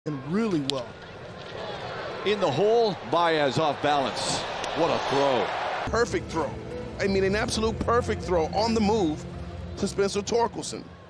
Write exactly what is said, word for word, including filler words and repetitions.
and really well. In the hole, Baez off balance. What a throw. Perfect throw. I mean, an absolute perfect throw on the move to Spencer Torkelson.